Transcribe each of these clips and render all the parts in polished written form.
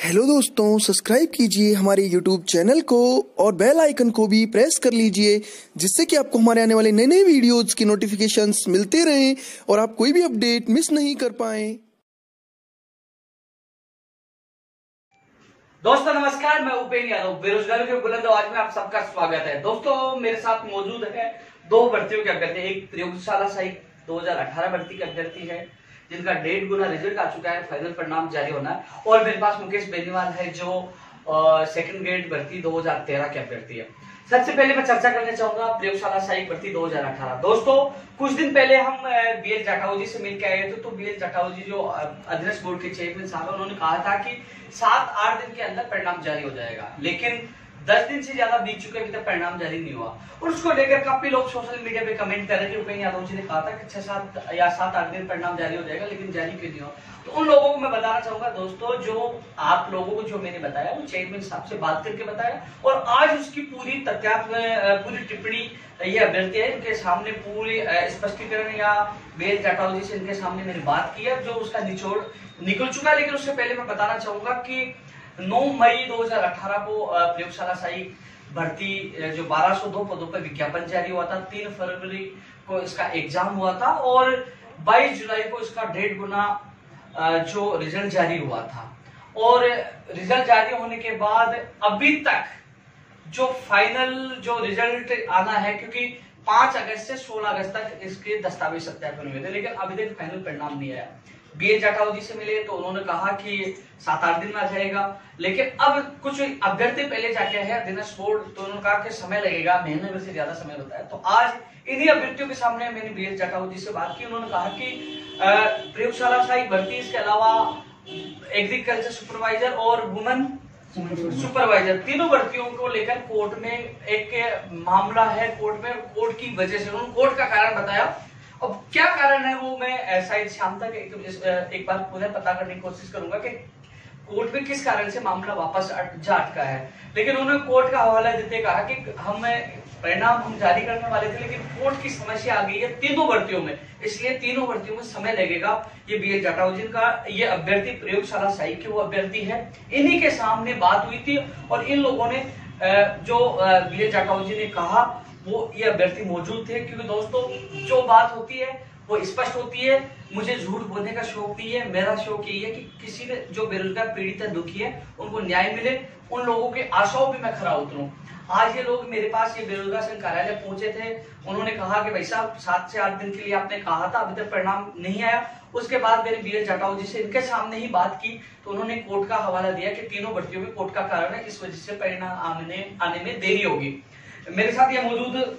Hello दोस्तों, subscribe कीजिए हमारे यूट्यूब चैनल को और बेल आइकन को भी प्रेस कर लीजिए, जिससे कि आपको हमारे आने वाले नए नए वीडियोज की नोटिफिकेशंस मिलते रहें और आप कोई भी अपडेट मिस नहीं कर पाएं। दोस्तों नमस्कार, मैं उपेंद्र यादव बेरोजगारी के बुलंद आवाज में आप सबका स्वागत है। दोस्तों मेरे साथ मौजूद है दो भर्तियों के अभ्यर्थी। एक प्रयोगशाला सहायक 2018 भर्ती के अभ्यर्थी है जिनका 1.5 गुना रिजल्ट आ चुका है, फाइनल परिणाम जारी होना है। और मेरे पास मुकेश बेनीवाल है जो सेकंड ग्रेड भर्ती 2013 के अभ्यर्थी है। सबसे पहले मैं चर्चा करना चाहूंगा प्रयोगशाला सहायक भर्ती 2018। दोस्तों कुछ दिन पहले हम बीएल जाटाऊ जी से मिलकर आए थे, तो बीएल जाटाऊ जी जो अध्यक्ष बोर्ड के चेयरमैन साहब है, उन्होंने कहा था कि 7-8 दिन के अंदर परिणाम जारी हो जाएगा, लेकिन 10 दिन से ज्यादा बीत चुके, अभी तक परिणाम जारी नहीं हुआ। और उसको लेकर काफी लोग सोशल मीडिया पे कमेंट कर रहे हैं कि उपेंद्र यादव जी ने कहा था कि 6-7 या 7-8 दिन परिणाम जारी हो जाएगा, लेकिन जारी क्यों नहीं हुआ। तो उन लोगों को मैं बताना चाहूंगा दोस्तों, जो आप लोगों को जो मैंने बताया वो चेयरमैन साहब से बात करके बताया, और आज उसकी पूरी पूरी टिप्पणी ये अभ्यर्थी है इनके सामने पूरी स्पष्टीकरण या बीएल जाटाऊ जी से इनके सामने मैंने बात की है, जो उसका निचोड़ निकल चुका है। लेकिन उससे पहले मैं बताना चाहूंगा कि 9 मई 2018 को प्रयोगशाला सहायक भर्ती जो 1202 पदों पर विज्ञापन जारी हुआ था। 3 फरवरी को इसका एग्जाम हुआ था और 22 जुलाई को इसका 1.5 गुना जो रिजल्ट जारी हुआ था। और रिजल्ट जारी होने के बाद अभी तक जो फाइनल जो रिजल्ट आना है, क्योंकि 5 अगस्त से 16 अगस्त तक इसके दस्तावेज सत्यापन हुए थे, लेकिन अभी तक फाइनल परिणाम नहीं आया। बीएल जाटाऊ जी से मिले तो उन्होंने कहा कि 7-8 दिन में आ जाएगा, लेकिन अब कुछ अभ्यर्थी पहले जाके है अध्यक्ष बोर्ड, तो उन्होंने कहा कि समय लगेगा, महीने भर से ज्यादा समय होता है। तो आज इन्हीं अभ्यर्थियों के सामने मैंने बीएल जाटाऊ जी से बात की। उन्होंने कहा कि प्रयोगशाला सहायक भर्ती, इसके अलावा एग्रीकल्चर सुपरवाइजर और वुमेन सुपरवाइजर, तीनों भर्तियों को लेकर कोर्ट में एक मामला है। कोर्ट में कोर्ट की वजह से उन्होंने कोर्ट का कारण बताया। अब क्या कारण है वो मैं शायद शाम तक एक बार पुनः पता करने की कोशिश करूंगा कि कोर्ट में किस कारण से मामला वापस जा अटका है। लेकिन उन्होंने कोर्ट का हवाला देते कहा कि परिणाम हम जारी करने वाले थे, लेकिन कोर्ट की समस्या आ गई है तीनों भर्तियों में, इसलिए तीनों भर्तियों में समय लगेगा। ये बीएल जाटाऊ जी का ये अभ्यर्थी प्रयोगशाला सहायक के वो अभ्यर्थी है, इन्हीं के सामने बात हुई थी और इन लोगों ने जो बीएल जाटाऊ जी ने कहा वो ये अभ्यर्थी मौजूद थे। क्योंकि दोस्तों जो बात होती है वो स्पष्ट होती है। मुझे झूठ बोलने का शौक नहीं है, मेरा शौक यही है कि किसी ने जो बेरोजगार पीड़ित है, दुखी है, उनको न्याय मिले, उन लोगों के आशाओं पे मैं खरा उतरूं। आज ये लोग मेरे पास ये बेरोजगार संघ कार्यालय पहुंचे थे, उन्होंने कहा कि भाई साहब 7 से 8 दिन के लिए आपने कहा था, अभी तक परिणाम नहीं आया। उसके बाद मैंने बीएल जाटाऊ जी से इनके सामने ही बात की, तो उन्होंने कोर्ट का हवाला दिया कि तीनों भर्तियों में कोर्ट का कारण है, इस वजह से परिणाम आने में देरी होगी। मेरे साथ ये मौजूद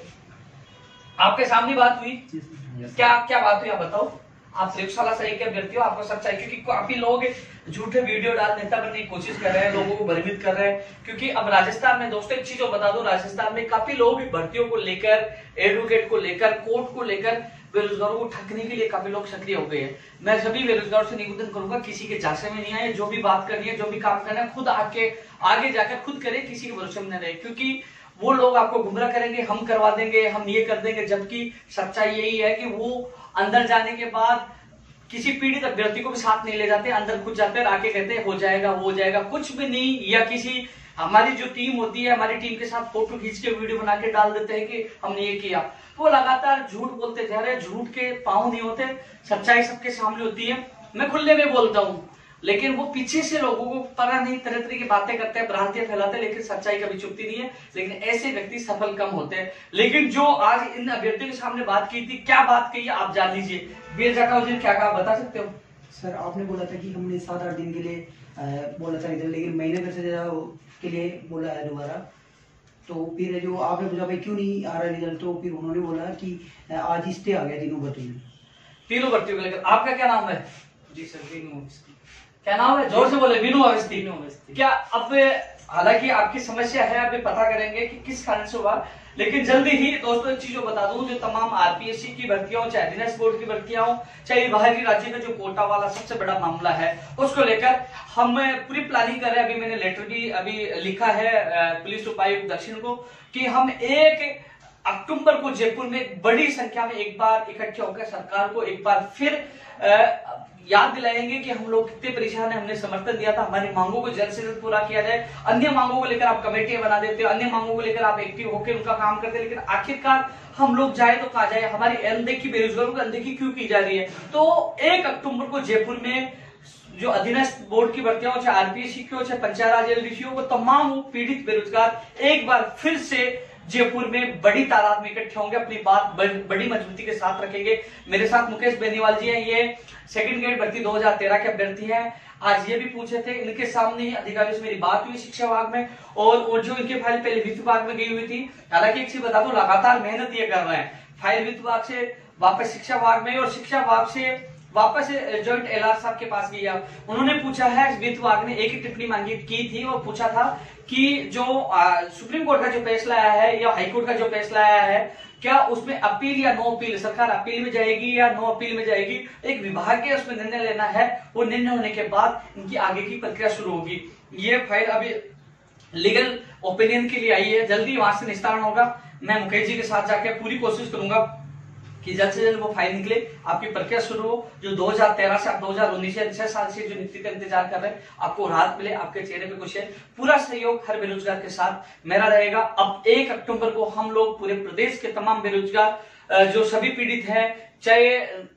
आपके सामने बात हुई, क्या बात हुई आप बताओ। आप प्रयोगशाला सहायक के अभ्यर्थी हो, आपको सच्चाई, क्योंकि काफी लोग झूठे वीडियो डाल नेता बनने की कोशिश कर रहे हैं, लोगों को भ्रमित कर रहे हैं। क्योंकि अब राजस्थान में दोस्तों एक चीज और बता दो, राजस्थान में काफी लोग भर्तियों को लेकर, एडवोकेट को लेकर, कोर्ट को लेकर बेरोजगारों को ठगने के लिए काफी लोग सक्रिय हो गए हैं। मैं सभी बेरोजगारों से निवेदन करूंगा, किसी के झांसे में नहीं आए, जो भी बात करनी है, जो भी काम करना है, खुद आगे जाकर खुद करें, किसी के भरोसे में न रहे। क्योंकि वो लोग आपको गुमराह करेंगे, हम करवा देंगे, हम ये कर देंगे, जबकि सच्चाई यही है कि वो अंदर जाने के बाद किसी पीड़ित अभ्यर्थी को भी साथ नहीं ले जाते, अंदर खुद जाते हैं, आके कहते हैं हो जाएगा, वो हो जाएगा, कुछ भी नहीं। या किसी हमारी जो टीम होती है, हमारी टीम के साथ फोटो खींच के वीडियो बना के डाल देते हैं कि हमने ये किया। तो वो लगातार झूठ बोलते जा रहे हैं, झूठ के पांव नहीं होते, सच्चाई सबके सामने होती है। मैं खुले में बोलता हूँ, लेकिन वो पीछे से लोगों को पता नहीं, तरह तरह की बातें करते हैं, भ्रांतियां फैलाते हैं, लेकिन सच्चाई कभी चुपती नहीं है। लेकिन ऐसे व्यक्ति सफल कम होते हैं। लेकिन जो आज इन अभ्यर्थियों के सामने बात की थी, क्या बात कही है आप जान लीजिए। बीएल जाटाऊ जी ने क्या कहा बता सकते हो? सर आपने बोला था कि हमने 7-8 दिन के लिए बोला था इधर, लेकिन महीने भर से ज्यादा के लिए बोला है दोबारा। तो फिर जो आपने पूछा भाई क्यों नहीं आ रहा रिजल्ट, तो फिर उन्होंने बोला कि आज स्टे आ गया तीनों भर्तियों को लेकर। आपका क्या नाम है? जी सर, क्या नाम है? जोर से बोले। वीनू अवस्थी। क्या अब हालांकि आपकी समस्या है, अभी पता करेंगे कि किस कारण से हुआ, लेकिन जल्दी ही दोस्तों एक चीज बता दूं, जो तमाम आरपीएससी की भर्तियां हो, चाहे अधीनस्थ बोर्ड की भर्तियां हो, चाहे बाहरी राज्य का जो कोटा वाला सबसे बड़ा मामला है, उसको लेकर हम पूरी प्लानिंग कर रहे हैं। अभी मैंने लेटर भी अभी लिखा है पुलिस उपायुक्त दक्षिण को कि हम 1 अक्टूबर को जयपुर में बड़ी संख्या में एक बार इकट्ठे होकर सरकार को एक बार फिर याद दिलाएंगे कि हम लोग कितने परेशान है, हमने समर्थन दिया था, हमारी मांगों को जल्द से जल्द पूरा किया जाए। अन्य मांगों को लेकर आप कमेटियां बना देते हो, अन्य मांगों को लेकर आप एक्टिव होकर उनका काम करते हैं, लेकिन आखिरकार हम लोग जाए तो कहा जाए, हमारी अनदेखी, बेरोजगारों की अनदेखी क्यों की जा रही है। तो 1 अक्टूबर को जयपुर में जो अधीनस्थ बोर्ड की भर्तियां हो, चाहे आरपीएससी की हो, चाहे पंचायत राज एलडीसी हो, वो तमाम पीड़ित बेरोजगार एक बार फिर से जयपुर में बड़ी तादाद में इकट्ठे होंगे, अपनी बात बड़ी मजबूती के साथ रखेंगे। मेरे साथ मुकेश बेनीवाल जी हैं, ये सेकंड ग्रेड भर्ती 2013 के अभ्यर्थी हैं। आज ये भी पूछे थे, इनके सामने ही अधिकारियों से मेरी बात हुई शिक्षा विभाग में, और जो इनके फाइल पहले वित्त विभाग में गई हुई थी। हालांकि एक चीज बता दूं, लगातार मेहनत ये कर रहे हैं, फाइल वित्त विभाग से वापस शिक्षा विभाग में, और शिक्षा विभाग से वापस जॉइंट एलआर साहब के पास गई। उन्होंने पूछा है, वित्त विभाग ने एक ही टिप्पणी मांगी की थी और पूछा था कि जो सुप्रीम कोर्ट का जो फैसला आया है या हाई कोर्ट का जो फैसला आया है, क्या उसमें अपील या नो अपील, सरकार अपील में जाएगी या नो अपील में जाएगी। एक विभाग के उसमें निर्णय लेना है, वो निर्णय होने के बाद इनकी आगे की प्रक्रिया शुरू होगी। ये फाइल अभी लीगल ओपिनियन के लिए आई है, जल्दी वहां से निस्तारण होगा। मैं मुकेश जी के साथ जाकर पूरी कोशिश करूंगा कि जल्द से जल्द वो फाइल निकले, आपकी प्रक्रिया शुरू हो। जो 2013 से 2019 या 6 साल से जो नीति का इंतजार कर रहे हैं, आपको राहत मिले, आपके चेहरे पे खुशी है। पूरा सहयोग हर बेरोजगार के साथ मेरा रहेगा। अब 1 अक्टूबर को हम लोग पूरे प्रदेश के तमाम बेरोजगार जो सभी पीड़ित हैं, चाहे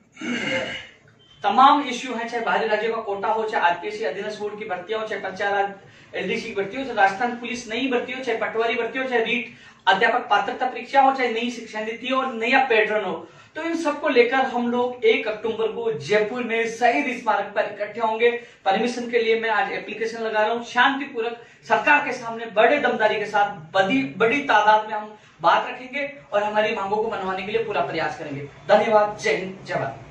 तमाम इश्यू है, चाहे बाहरी राज्यों का कोटा हो, चाहे आरपीएससी अधीनस्थ बोर्ड की भर्तियां हो, चाहे पंचायत राज एलडीसी की भर्ती हो, चाहे राजस्थान पुलिस नई भर्ती हो, चाहे पटवारी भर्ती हो, चाहे रीट अध्यापक पात्रता परीक्षा हो, चाहे नई शिक्षा नीति हो, नया पैटर्न हो, तो इन सबको लेकर हम लोग 1 अक्टूबर को जयपुर में शहीद स्मारक पर इकट्ठे होंगे। परमिशन के लिए मैं आज एप्लीकेशन लगा रहा हूं, शांतिपूर्वक सरकार के सामने बड़े दमदारी के साथ बड़ी तादाद में हम बात रखेंगे और हमारी मांगों को मनवाने के लिए पूरा प्रयास करेंगे। धन्यवाद। जय हिंद, जय भारत।